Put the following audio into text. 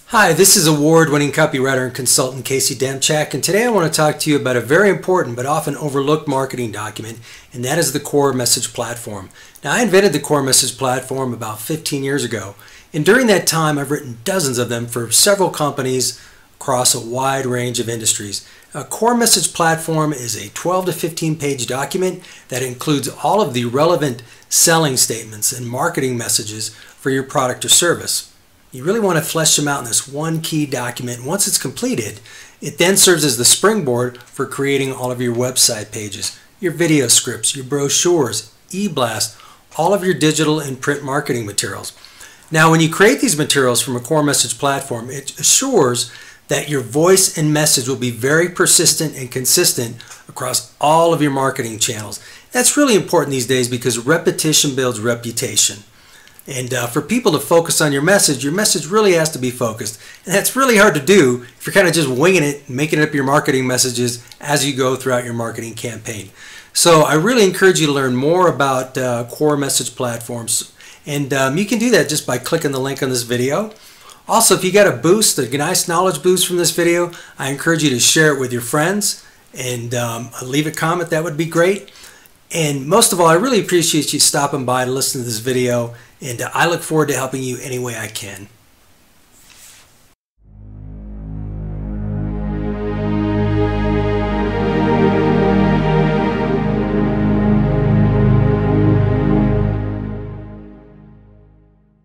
Hi, this is award-winning copywriter and consultant Casey Demchak, and today I want to talk to you about a very important but often overlooked marketing document, and that is the Core Message Platform. Now, I invented the Core Message Platform about 15 years ago, and during that time I've written dozens of them for several companies across a wide range of industries. A Core Message Platform is a 12 to 15 page document that includes all of the relevant selling statements and marketing messages for your product or service. You really want to flesh them out in this one key document. Once it's completed, it then serves as the springboard for creating all of your website pages, your video scripts, your brochures, e-blasts, all of your digital and print marketing materials. Now, when you create these materials from a Core Message Platform, it assures that your voice and message will be very persistent and consistent across all of your marketing channels. That's really important these days because repetition builds reputation. And for people to focus on your message really has to be focused. And that's really hard to do if you're kind of just winging it, making up your marketing messages as you go throughout your marketing campaign. So I really encourage you to learn more about Core Message Platforms. And you can do that just by clicking the link on this video. Also, if you got a boost, a nice knowledge boost from this video, I encourage you to share it with your friends and leave a comment. That would be great. And most of all, I really appreciate you stopping by to listen to this video, and I look forward to helping you any way I can.